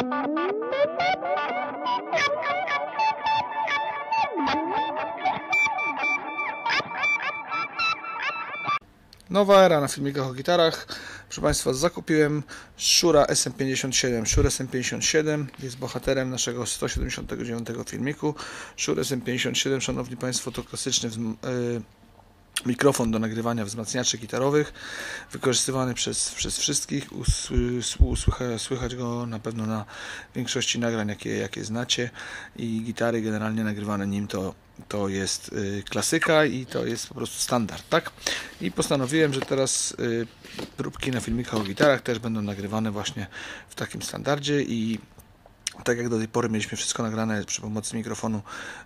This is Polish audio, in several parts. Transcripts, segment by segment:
Nowa era na filmikach o gitarach. Proszę Państwa, zakupiłem Shure SM57. Shure SM57 jest bohaterem naszego 179 filmiku. Shure SM57, Szanowni Państwo, to klasyczny mikrofon do nagrywania wzmacniaczy gitarowych, wykorzystywany przez wszystkich. Słychać go na pewno na większości nagrań, jakie znacie, i gitary generalnie nagrywane nim to jest klasyka i to jest po prostu standard, tak? I postanowiłem, że teraz próbki na filmikach o gitarach też będą nagrywane właśnie w takim standardzie i tak jak do tej pory mieliśmy wszystko nagrane przy pomocy mikrofonu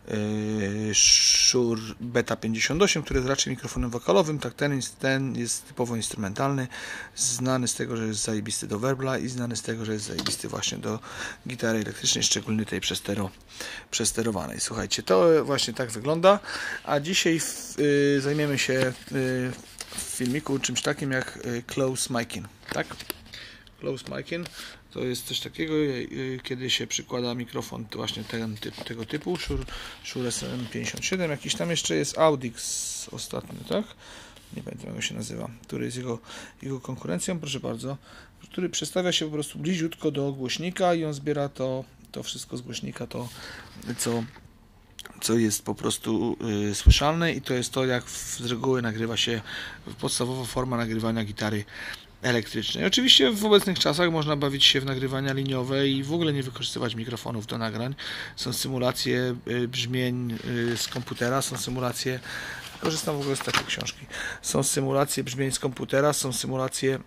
Shure Beta 58, który jest raczej mikrofonem wokalowym, tak ten jest typowo instrumentalny, znany z tego, że jest zajebisty do werbla i znany z tego, że jest zajebisty właśnie do gitary elektrycznej, szczególnie tej przesterowanej. Słuchajcie, to właśnie tak wygląda, a dzisiaj zajmiemy się w filmiku czymś takim jak close miking, tak? Close miking to jest coś takiego, kiedy się przykłada mikrofon właśnie tego typu, Shure SM57, jakiś tam jeszcze jest Audix ostatnio, tak? Nie pamiętam, jak się nazywa, który jest jego konkurencją, proszę bardzo, który przestawia się po prostu bliziutko do głośnika i on zbiera to wszystko z głośnika, co jest po prostu słyszalne, i to jest to, jak z reguły nagrywa się podstawowa forma nagrywania gitary elektrycznej. Oczywiście w obecnych czasach można bawić się w nagrywania liniowe i w ogóle nie wykorzystywać mikrofonów do nagrań. Są symulacje brzmień z komputera, są symulacje, korzystam w ogóle z takiej książki, są symulacje brzmień z komputera, są symulacje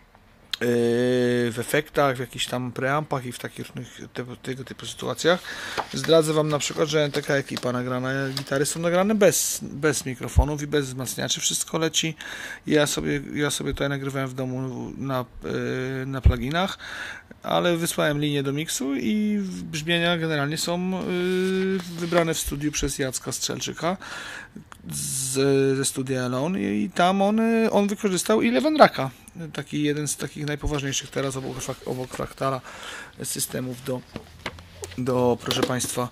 w efektach, w jakichś tam preampach i w takich różnych tego typu sytuacjach. Zdradzę Wam na przykład, że NTK Ekipa nagrane gitary są nagrane bez mikrofonów i bez wzmacniaczy. Wszystko leci. Ja sobie tutaj nagrywałem w domu na pluginach, ale wysłałem linię do miksu i brzmienia generalnie są wybrane w studiu przez Jacka Strzelczyka ze studia Alone i tam on wykorzystał Eleven Racka, taki jeden z takich najpoważniejszych teraz obok Fraktala systemów do proszę Państwa,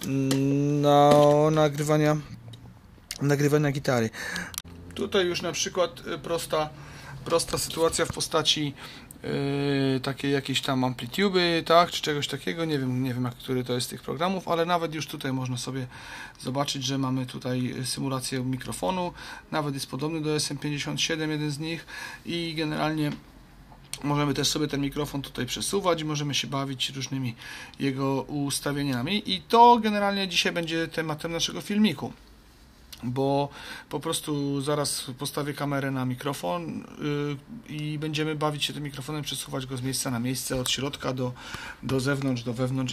nagrywania gitary. Tutaj już na przykład prosta sytuacja w postaci takiej jakiejś tam amplitudy, tak, czy czegoś takiego, nie wiem który to jest z tych programów, ale nawet już tutaj można sobie zobaczyć, że mamy tutaj symulację mikrofonu, nawet jest podobny do SM57, jeden z nich, i generalnie możemy też sobie ten mikrofon tutaj przesuwać i możemy się bawić różnymi jego ustawieniami, i to generalnie dzisiaj będzie tematem naszego filmiku, bo po prostu zaraz postawię kamerę na mikrofon i będziemy bawić się tym mikrofonem, przesuwać go z miejsca na miejsce, od środka do zewnątrz, do wewnątrz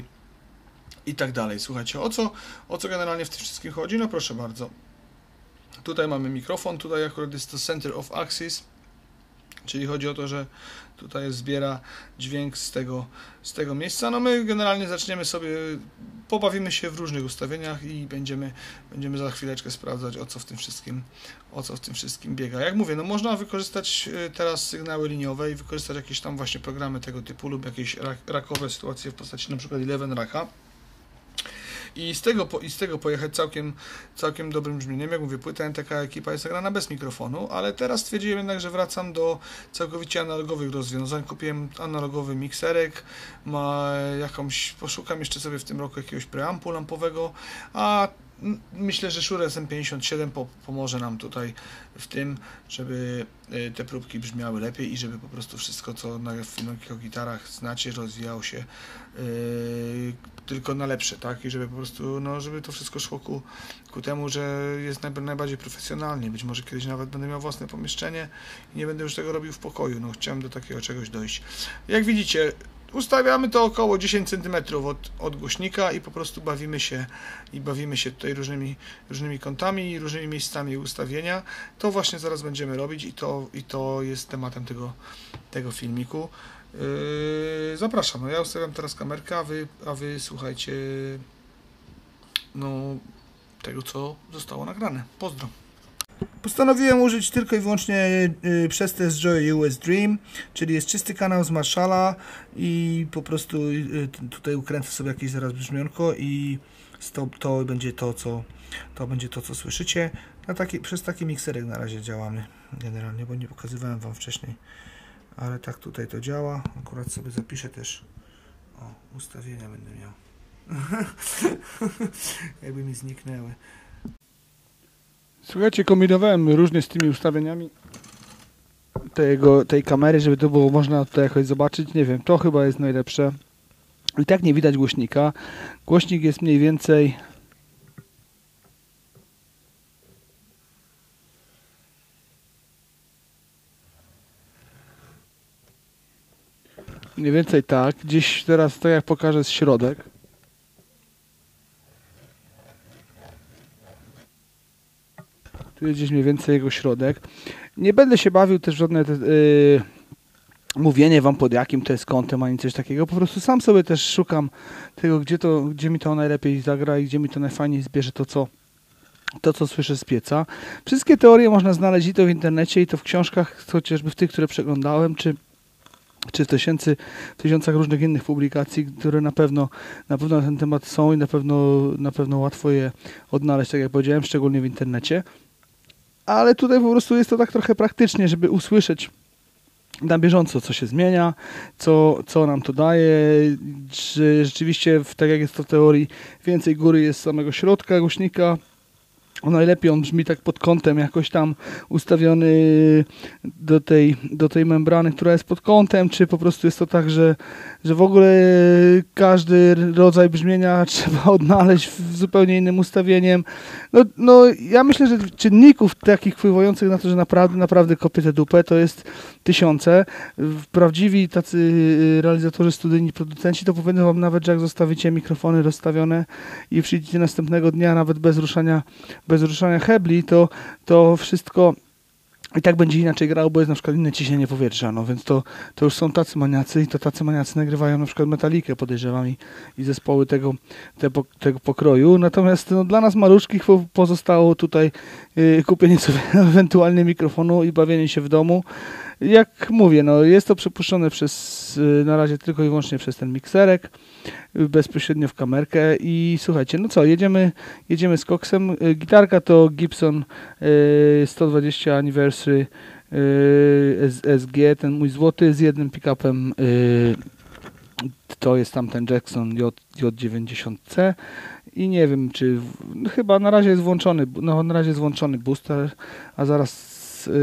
i tak dalej. Słuchajcie, o co generalnie w tym wszystkim chodzi? No proszę bardzo. Tutaj mamy mikrofon, tutaj akurat jest to Center of Axis, czyli chodzi o to, że tutaj zbiera dźwięk z tego miejsca. No my generalnie zaczniemy sobie, pobawimy się w różnych ustawieniach i będziemy za chwileczkę sprawdzać, o co w tym wszystkim biega. Jak mówię, no można wykorzystać teraz sygnały liniowe i wykorzystać jakieś tam właśnie programy tego typu lub jakieś rackowe sytuacje w postaci na przykład Eleven Racka. I z tego pojechać całkiem dobrym brzmieniem. Jak mówię, płyta NTK Ekipa jest nagrana bez mikrofonu, ale teraz stwierdziłem jednak, że wracam do całkowicie analogowych rozwiązań. Kupiłem analogowy mikserek, poszukam jeszcze sobie w tym roku jakiegoś preampu lampowego, a myślę, że Shure SM57 pomoże nam tutaj w tym, żeby te próbki brzmiały lepiej i żeby po prostu wszystko, co w filmikach o gitarach znacie, rozwijało się tylko na lepsze, tak? I żeby po prostu, no, żeby to wszystko szło ku temu, że jest najbardziej profesjonalnie. Być może kiedyś nawet będę miał własne pomieszczenie i nie będę już tego robił w pokoju. No, chciałem do takiego czegoś dojść. Jak widzicie, ustawiamy to około 10 cm od głośnika i po prostu bawimy się tutaj różnymi kątami i różnymi miejscami ustawienia. To właśnie zaraz będziemy robić i to jest tematem tego filmiku. Zapraszam. No ja ustawiam teraz kamerkę, a wy słuchajcie tego, co zostało nagrane. Pozdro. Postanowiłem użyć tylko i wyłącznie przez test Joy US Dream, czyli jest czysty kanał z Marshalla i po prostu tutaj ukręcę sobie jakieś zaraz brzmionko i to będzie to, co słyszycie. Przez taki mikserek na razie działamy generalnie, bo nie pokazywałem Wam wcześniej, ale tak tutaj to działa. Akurat sobie zapiszę też, ustawienia będę miał. Jakby mi zniknęły. Słuchajcie, kombinowałem różnie z tymi ustawieniami tej kamery, żeby to było można tutaj jakoś zobaczyć. Nie wiem, to chyba jest najlepsze. I tak nie widać głośnika. Głośnik jest mniej więcej tak. Gdzieś teraz to jak pokażę środek. Tu jest gdzieś mniej więcej jego środek. Nie będę się bawił też w żadne mówienie Wam pod jakim to jest kątem, ani coś takiego. Po prostu sam sobie też szukam tego, gdzie mi to najlepiej zagra i gdzie mi to najfajniej zbierze to, co słyszę z pieca. Wszystkie teorie można znaleźć i to w internecie, i to w książkach, chociażby w tych, które przeglądałem, czy w tysiącach różnych innych publikacji, które na pewno na ten temat są i na pewno łatwo je odnaleźć, tak jak powiedziałem, szczególnie w internecie. Ale tutaj po prostu jest to tak trochę praktycznie, żeby usłyszeć na bieżąco, co się zmienia, co nam to daje, czy rzeczywiście, tak jak jest to w teorii, więcej góry jest z samego środka głośnika. Najlepiej on brzmi tak pod kątem jakoś tam ustawiony do tej membrany, która jest pod kątem, czy po prostu jest to tak, że w ogóle każdy rodzaj brzmienia trzeba odnaleźć w zupełnie innym ustawieniem. No ja myślę, że czynników takich wpływających na to, że naprawdę kopię tę dupę, to jest tysiące. Prawdziwi tacy realizatorzy studyjni, producenci to powiedzą Wam nawet, że jak zostawicie mikrofony rozstawione i przyjdziecie następnego dnia nawet bez ruszania hebli, to wszystko i tak będzie inaczej grało, bo jest na przykład inne ciśnienie powietrza, no więc to już są tacy maniacy i to tacy maniacy nagrywają na przykład Metalikę, podejrzewam, i zespoły tego pokroju. Natomiast no, dla nas maluczkich pozostało tutaj kupienie sobie ewentualnie mikrofonu i bawienie się w domu. Jak mówię, no jest to przepuszczone na razie tylko i wyłącznie przez ten mikserek, bezpośrednio w kamerkę i słuchajcie, no co, jedziemy z koksem. Gitarka to Gibson 120 Anniversary SG, ten mój złoty, z jednym pick-upem, to jest tamten Jackson J90C i nie wiem, czy chyba na razie jest włączony booster, a zaraz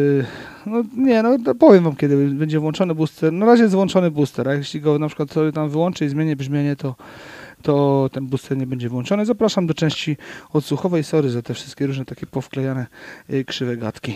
powiem Wam, kiedy będzie włączony booster. Na razie jest włączony booster, a jeśli go na przykład sobie tam wyłączę i zmienię brzmienie, to ten booster nie będzie włączony. Zapraszam do części odsłuchowej. Sorry za te wszystkie różne takie powklejane krzywe gadki.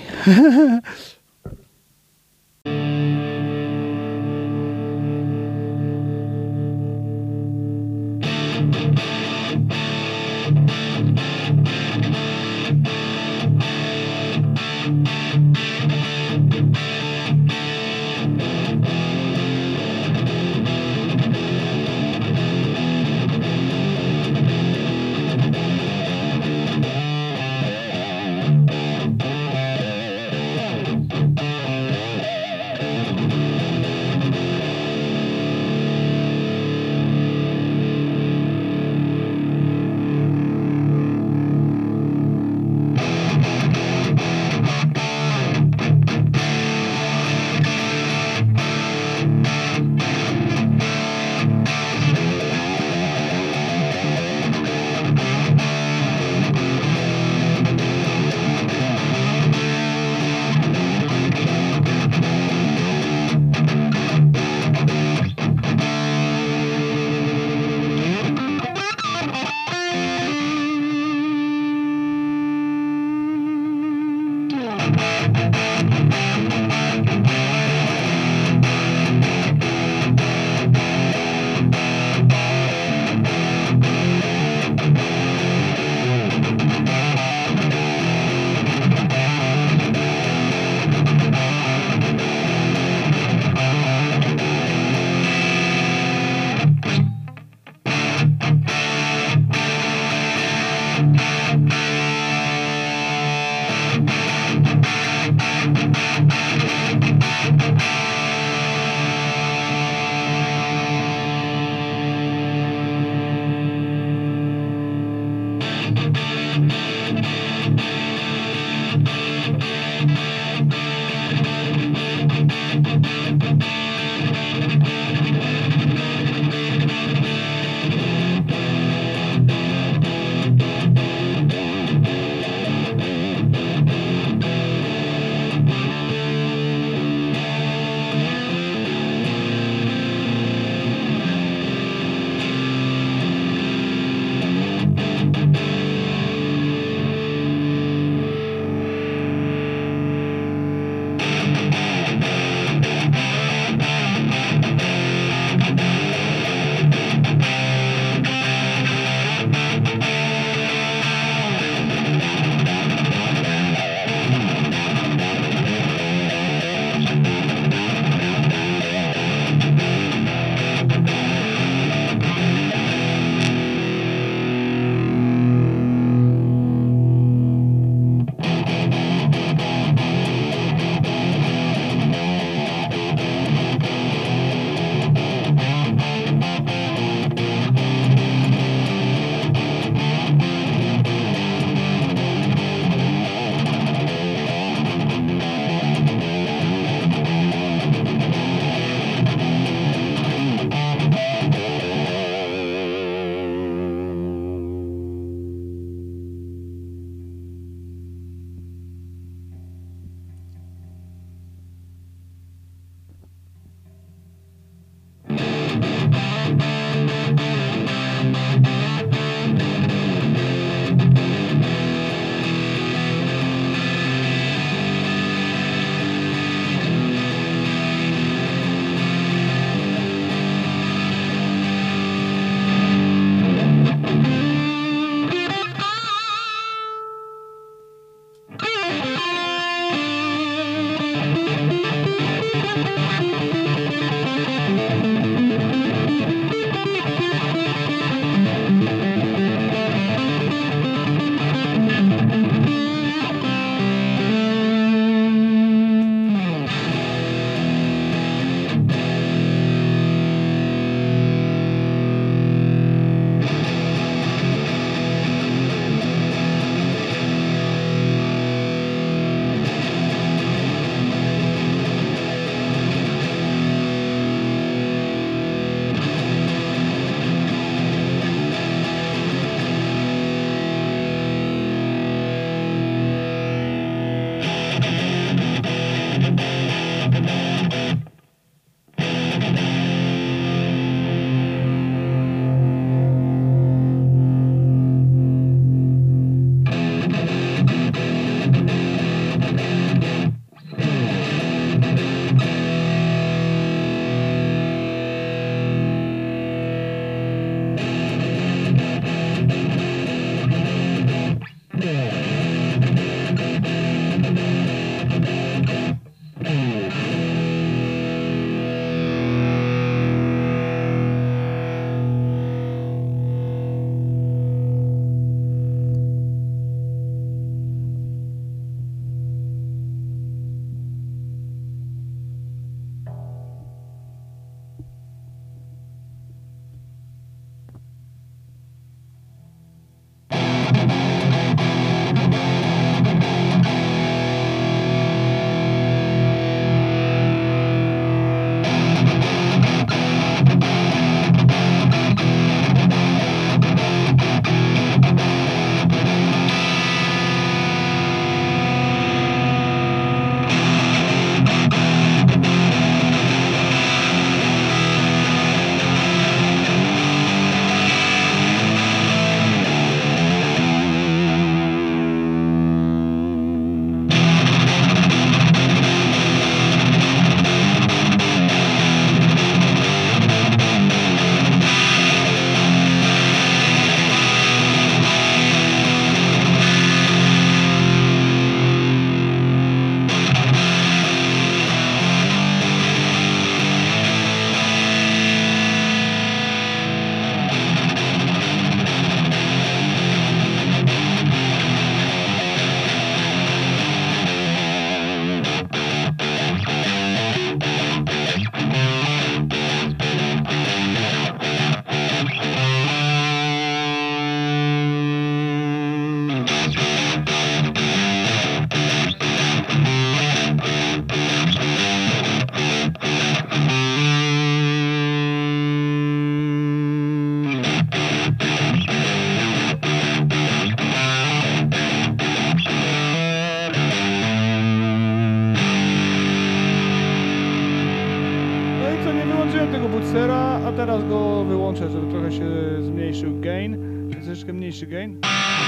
to wyłączę, żeby trochę się zmniejszył gain. Troszeczkę mniejszy gain.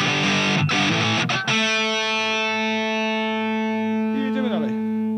I jedziemy dalej.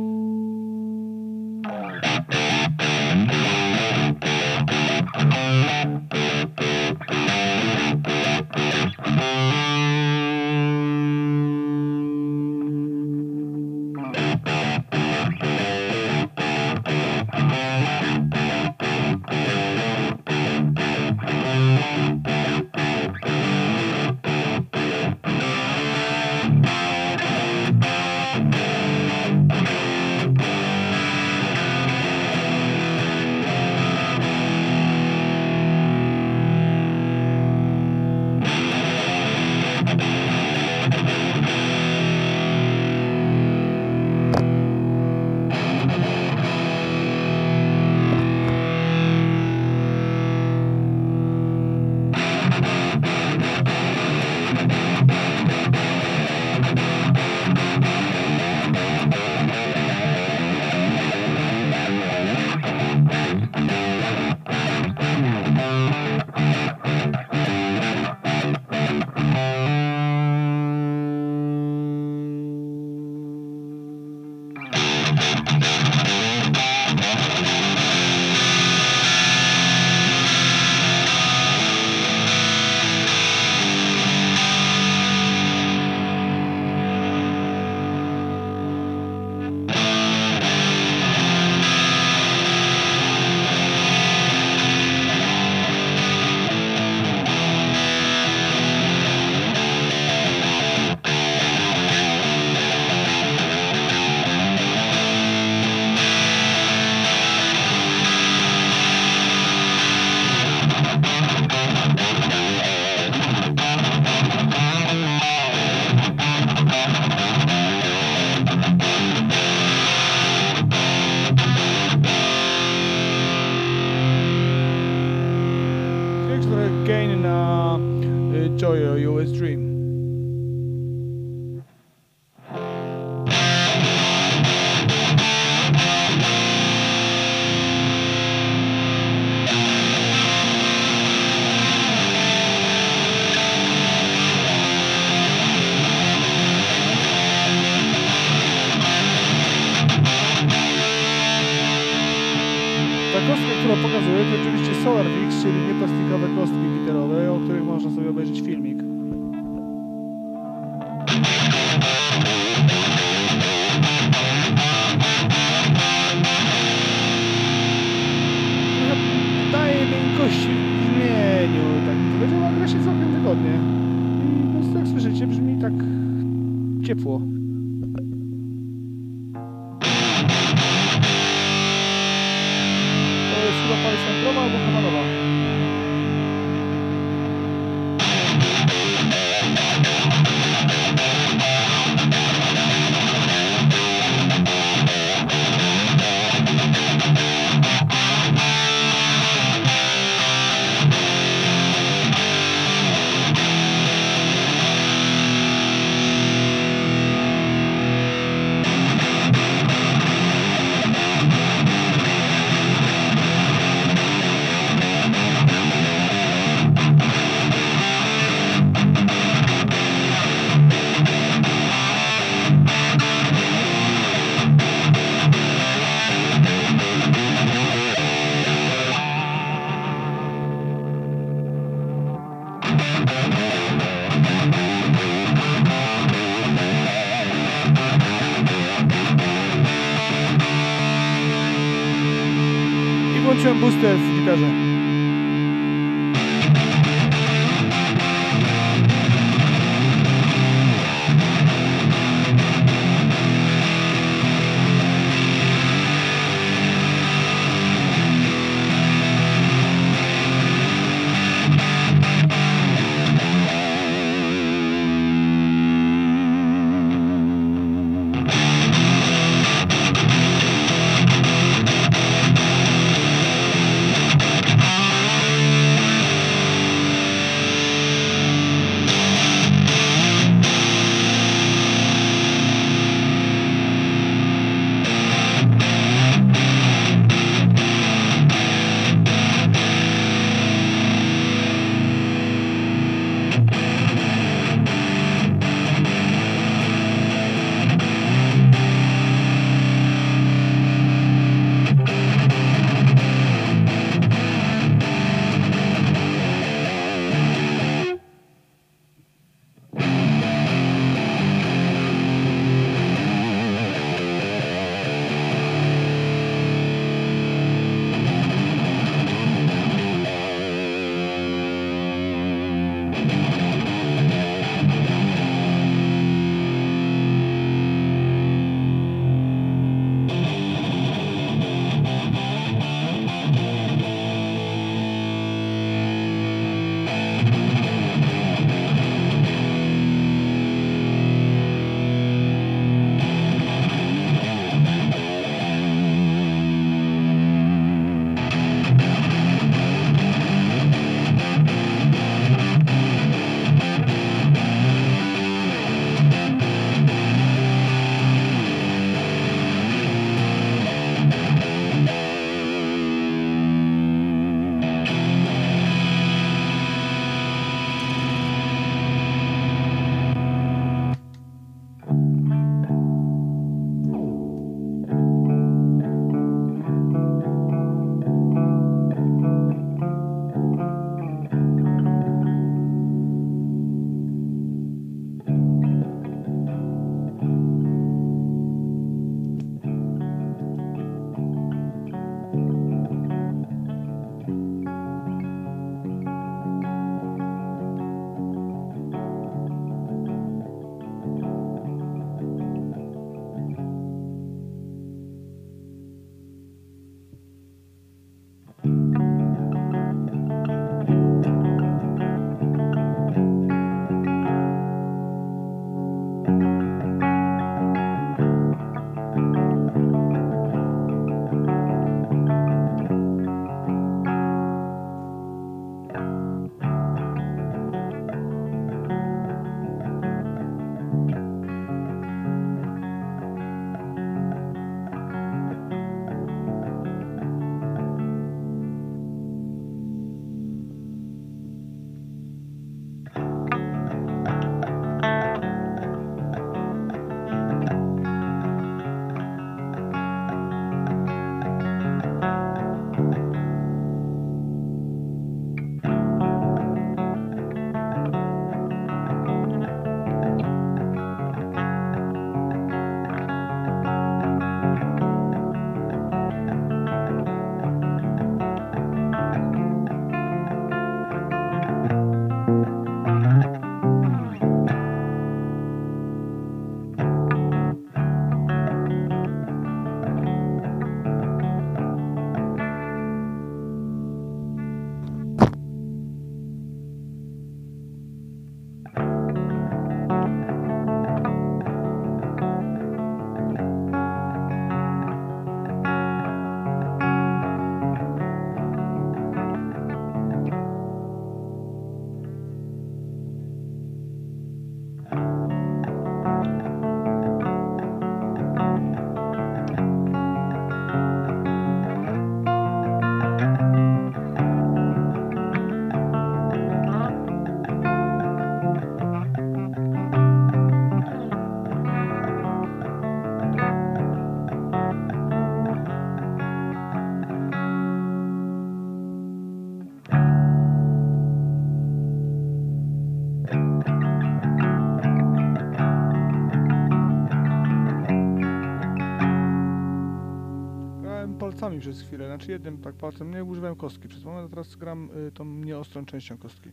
Gain na Joyo US Dream. Ta kostka, którą pokazuję, to oczywiście SolarFix, czyli nieplastikowe kostki gitarowe, o których można sobie obejrzeć filmik. Daje miękkości w brzmieniu, tak mi powiedział, ale gra się całkiem wygodnie. I po prostu jak słyszycie, brzmi tak ciepło. To jest chyba Palisandrowa albo Hamanowa. Włączyłem booster w gitarze. przez chwilę, znaczy jednym tak palcem, nie używałem kostki przez moment, a teraz gram tą nieostrą częścią kostki.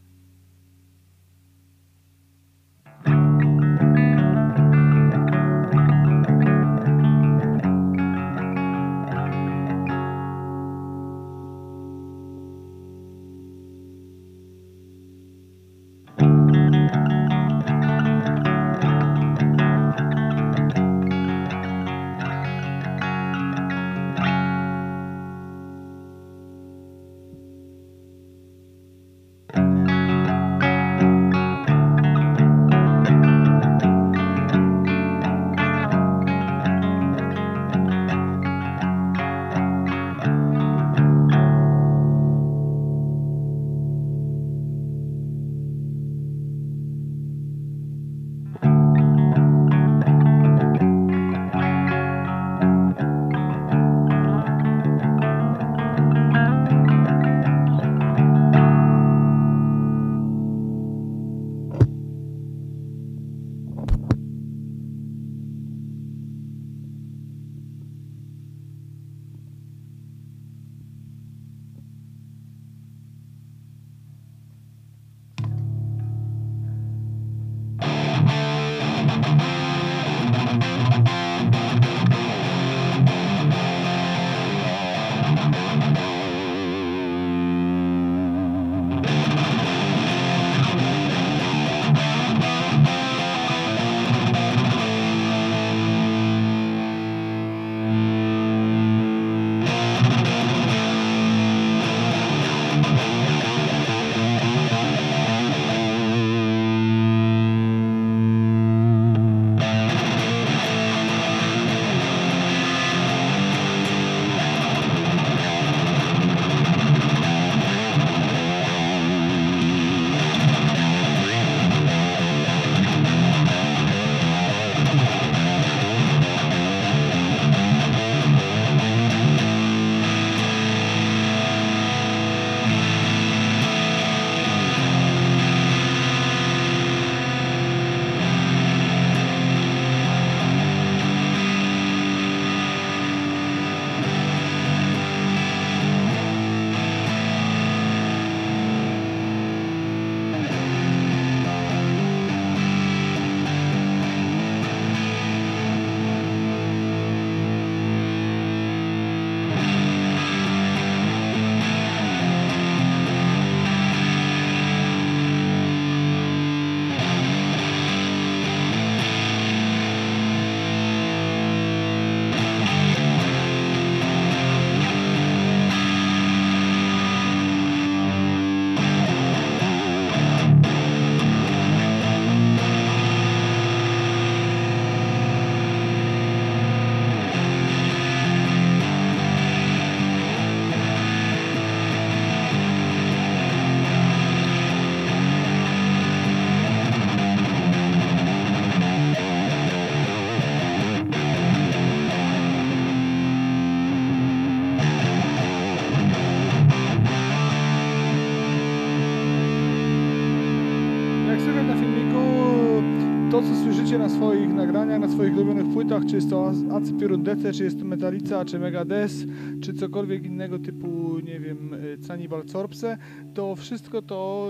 To, co słyszycie na swoich nagraniach, na swoich ulubionych płytach, czy jest to Acypiorun DC, czy jest to Metalica, czy Megadeth, czy cokolwiek innego typu, nie wiem, Cannibal Corpse, to wszystko to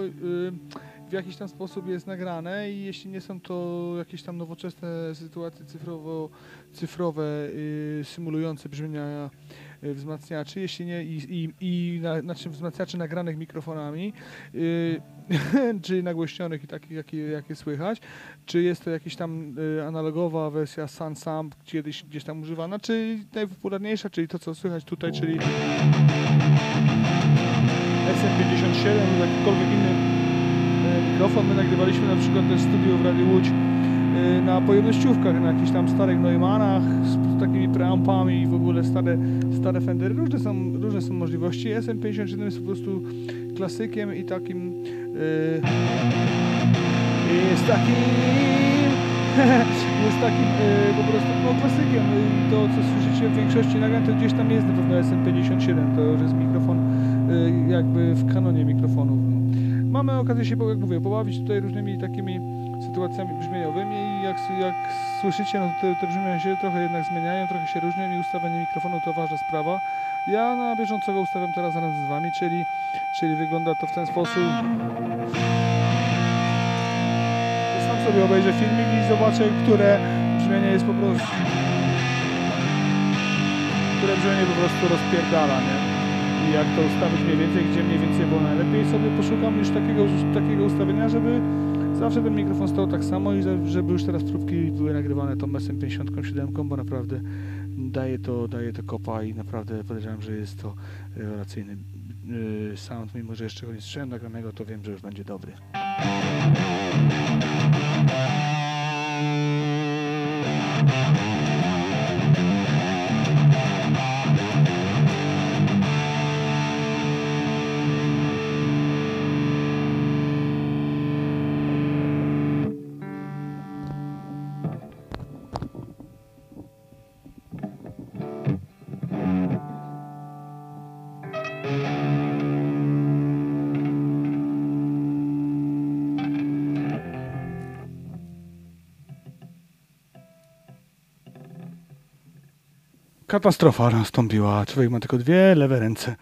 w jakiś tam sposób jest nagrane i jeśli nie są to jakieś tam nowoczesne sytuacje cyfrowe symulujące brzmienia wzmacniaczy, jeśli nie znaczy wzmacniaczy nagranych mikrofonami, czy nagłośnionych i takich, jakie słychać, czy jest to jakaś tam analogowa wersja Sunsamp, kiedyś gdzieś tam używana, czy najpopularniejsza, czyli to, co słychać tutaj, czyli SM57 lub jakikolwiek inny mikrofon. My nagrywaliśmy na przykład też studio w Radiu Łódź na pojemnościówkach, na jakichś tam starych Neumannach z takimi preampami i w ogóle stare Fendery. Różne są możliwości. SM57 jest po prostu klasykiem i takim jest takim po prostu klasykiem. To, co słyszycie w większości nagrań, to gdzieś tam jest na pewno SM57. To już jest mikrofon jakby w kanonie mikrofonów. mamy okazję się, jak mówię, pobawić tutaj różnymi takimi sytuacjami brzmieniowymi i jak słyszycie, no te brzmienia się trochę jednak zmieniają, trochę się różnią i ustawienie mikrofonu to ważna sprawa. Ja na bieżąco go ustawiam teraz razem z Wami, czyli wygląda to w ten sposób. Sam sobie obejrzę filmik i zobaczę, które brzmienie jest po prostu... które brzmienie po prostu rozpierdala, nie? I jak to ustawić mniej więcej, gdzie mniej więcej było najlepiej, sobie poszukam już takiego ustawienia, żeby zawsze ten mikrofon stał tak samo i żeby już teraz próbki były nagrywane tą SM57, bo naprawdę daje to kopa i naprawdę podejrzewam, że jest to rewelacyjny sound, mimo że jeszcze go nie słyszałem nagranego, to wiem, że już będzie dobry. Katastrofa nastąpiła. Człowiek ma tylko dwie lewe ręce.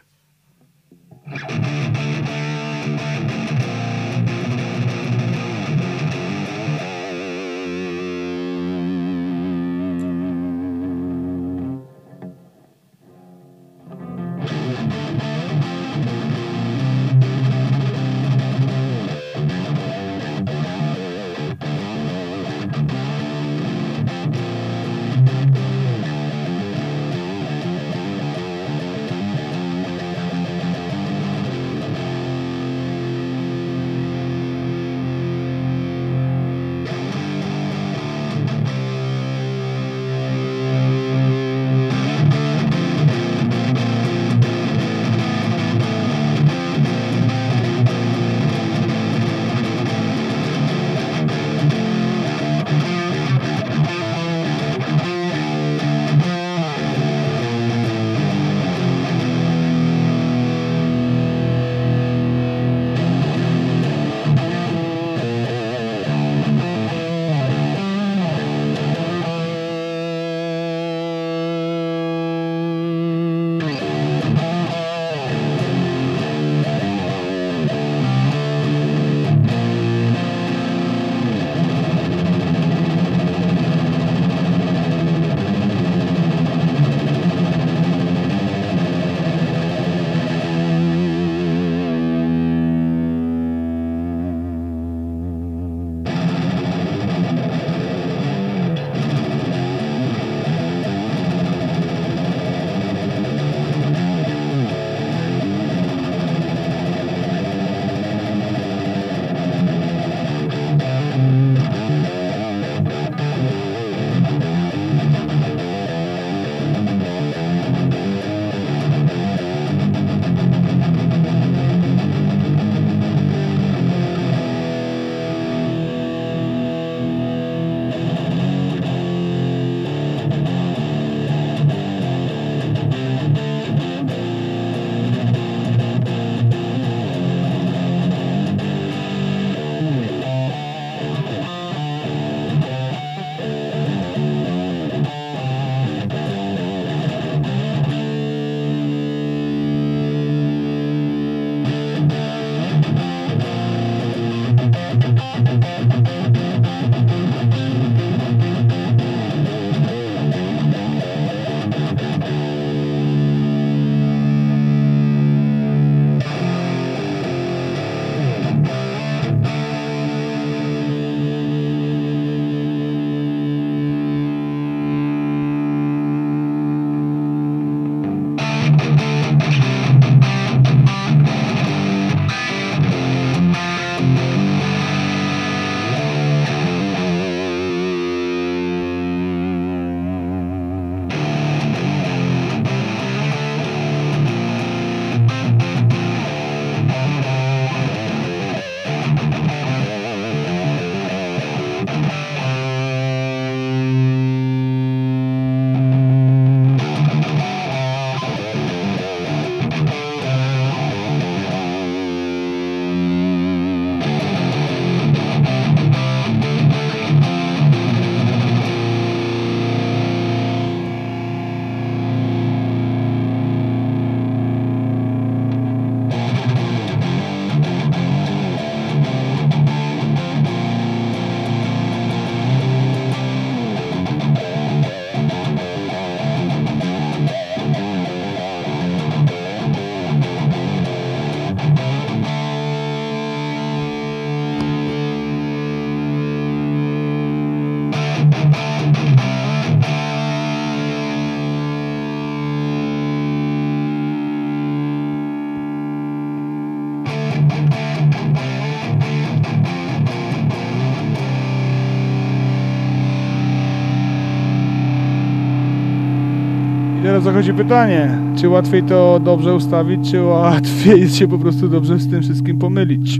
teraz zachodzi pytanie, czy łatwiej to dobrze ustawić, czy łatwiej jest się po prostu dobrze z tym wszystkim pomylić.